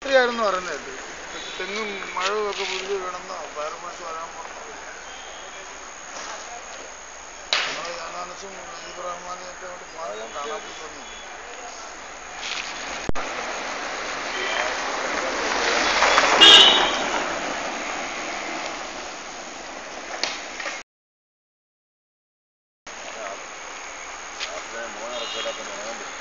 രാത്രിയായിരുന്നു പറഞ്ഞത്. തെങ്ങും മഴവും ഒക്കെ പുല്ല് കിടന്നോ ഫയർഫോഴ്സ് വരാൻ പോകുന്നു. നമ്മൾ യാനാനസും നജീബ് റഹ്മാനെയൊക്കെ അവിടെ പോകാൻ കാണാൻ പോയി തോന്നിയില്ല. മോനെ ഇറക്കിയാൽ തന്നെ